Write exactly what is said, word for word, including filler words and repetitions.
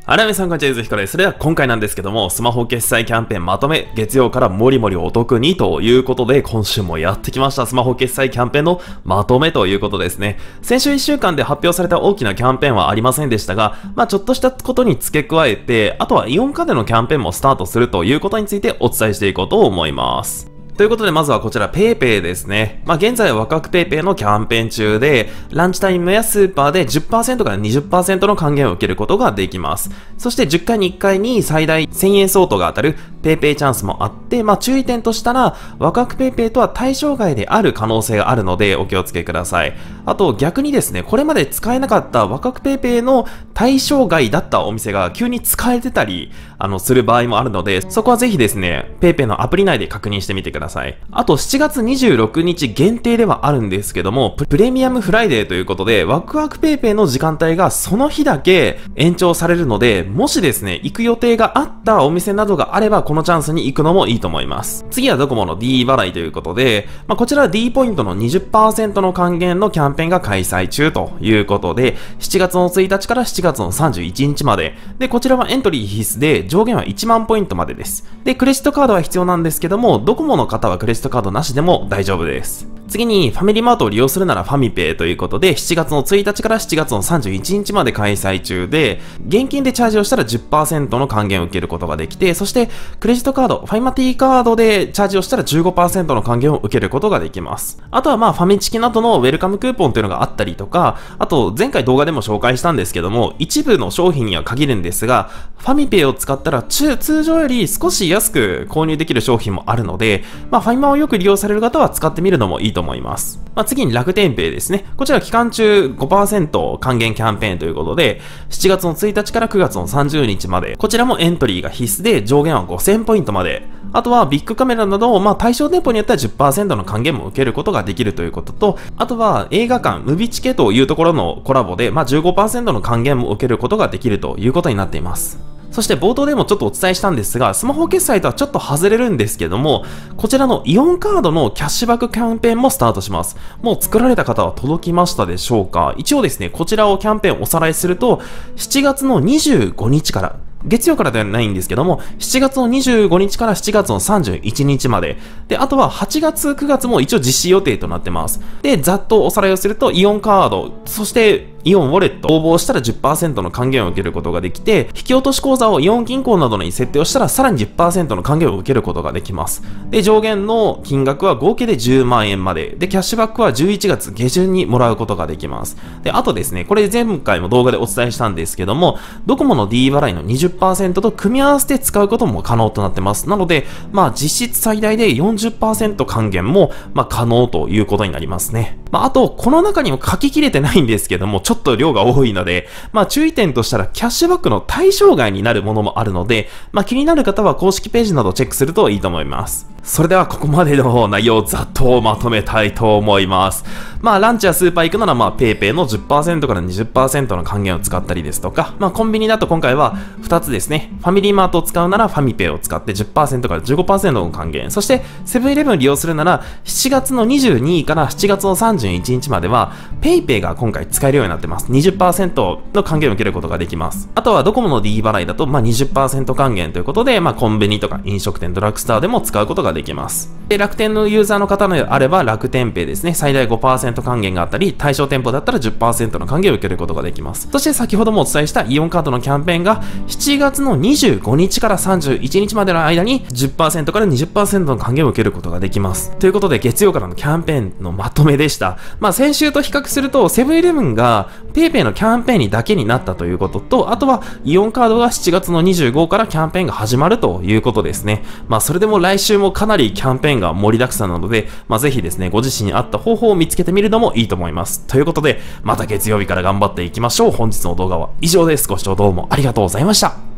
はい、皆さんこんにちは、ゆずひこです。それでは今回なんですけども、スマホ決済キャンペーンまとめ、月曜からもりもりお得にということで、今週もやってきました。スマホ決済キャンペーンのまとめということですね。先週いっしゅうかんで発表された大きなキャンペーンはありませんでしたが、まあちょっとしたことに付け加えて、あとはイオンカでのキャンペーンもスタートするということについてお伝えしていこうと思います。ということで、まずはこちら PayPay ですね。まあ、現在は若く PayPay のキャンペーン中で、ランチタイムやスーパーで じゅっパーセント から にじゅっパーセント の還元を受けることができます。そしてじゅっかいにいっかいに最大せんえん相当が当たる PayPay チャンスもあって、まあ、注意点としたら、若く PayPay とは対象外である可能性があるのでお気をつけください。あと逆にですね、これまで使えなかった若く PayPay の対象外だったお店が急に使えてたり、あの、する場合もあるので、そこはぜひですね、PayPay のアプリ内で確認してみてください。あと、しちがつにじゅうろくにち限定ではあるんですけども、プレミアムフライデーということで、ワクワク PayPay の時間帯がその日だけ延長されるので、もしですね、行く予定があったお店などがあれば、このチャンスに行くのもいいと思います。次はドコモの D 払いということで、まあ、こちらは D ポイントの にじゅっパーセント の還元のキャンペーンが開催中ということで、しちがつのついたちからしちがつのさんじゅういちにちまで。で、こちらはエントリー必須で、上限はいちまんポイントまでです。で、クレジットカードは必要なんですけども、ドコモの方はクレジットカードなしでも大丈夫です。次に、ファミリーマートを利用するならファミペイということで、しちがつのついたちからしちがつのさんじゅういちにちまで開催中で、現金でチャージをしたら じゅっパーセント の還元を受けることができて、そして、クレジットカード、ファイマティカードでチャージをしたら じゅうごパーセント の還元を受けることができます。あとはまあ、ファミチキなどのウェルカムクーポンというのがあったりとか、あと、前回動画でも紹介したんですけども、一部の商品には限るんですが、ファミペイを使ったら通常より少し安く購入できる商品もあるので、まあ、ファイマをよく利用される方は使ってみるのもいいと思います。まあ、次に楽天ペイですね。こちら期間中 ごパーセント 還元キャンペーンということで、しちがつのついたちからくがつのさんじゅうにちまで、こちらもエントリーが必須で上限はごせんポイントまで。あとはビッグカメラなど、まあ、対象店舗によっては じゅっパーセント の還元も受けることができるということと、あとは映画館、ムビチケというところのコラボで、まあ、じゅうごパーセント の還元も受けることができるということになっています。そして冒頭でもちょっとお伝えしたんですが、スマホ決済とはちょっと外れるんですけども、こちらのイオンカードのキャッシュバックキャンペーンもスタートします。もう作られた方は届きましたでしょうか？一応ですね、こちらをキャンペーンおさらいすると、しちがつのにじゅうごにちから、月曜からではないんですけども、しちがつのにじゅうごにちからしちがつのさんじゅういちにちまで。で、あとははちがつ、くがつも一応実施予定となってます。で、ざっとおさらいをすると、イオンカード、そしてイオンウォレット応募したら じゅっパーセント の還元を受けることができて、引き落とし口座をイオン銀行などに設定をしたらさらに じゅっパーセント の還元を受けることができます。で、上限の金額は合計でじゅうまんえんまで。で、キャッシュバックはじゅういちがつげじゅんにもらうことができます。で、あとですね、これ前回も動画でお伝えしたんですけども、ドコモの D 払いの にじゅっパーセント と組み合わせて使うことも可能となってます。なので、まあ実質最大で よんじゅっパーセント 還元も、まあ可能ということになりますね。まああと、この中にも書ききれてないんですけども、ちょっと量が多いので、まあ注意点としたらキャッシュバックの対象外になるものもあるので、まあ気になる方は公式ページなどチェックするといいと思います。それではここまでの内容をざっとまとめたいと思います。まあランチやスーパー行くならまあ PayPay の じゅっパーセント から にじゅっパーセント の還元を使ったりですとか、まあコンビニだと今回はふたつですね。ファミリーマートを使うならファミペイを使って じゅっパーセント から じゅうごパーセント の還元。そしてセブンイレブン利用するならしちがつのにじゅうににちからしちがつのさんじゅういちにちまでは PayPay が今回使えるようになってます。にじゅっパーセント の還元を受けることができます。あとはドコモの D 払いだとまあ にじゅっパーセント 還元ということで、まあコンビニとか飲食店、ドラッグストアでも使うことができます。で、楽天のユーザーの方であれば楽天ペイですね。最大 ごパーセント 還元があったり、対象店舗だったら じゅっパーセント の還元を受けることができます。そして先ほどもお伝えしたイオンカードのキャンペーンがしちがつのにじゅうごにちからさんじゅういちにちまでの間に じゅっパーセント から にじゅっパーセント の還元を受けることができます。ということで月曜からのキャンペーンのまとめでした。まあ先週と比較するとセブンイレブンが PayPay のキャンペーンにだけになったということと、あとはイオンカードがしちがつのにじゅうごからキャンペーンが始まるということですね。まあそれでも来週もかなりキャンペーンが盛りだくさんなので、まあぜひですね、ご自身に合った方法を見つけてみるのもいいと思います。ということで、また月曜日から頑張っていきましょう。本日の動画は以上です。ご視聴どうもありがとうございました。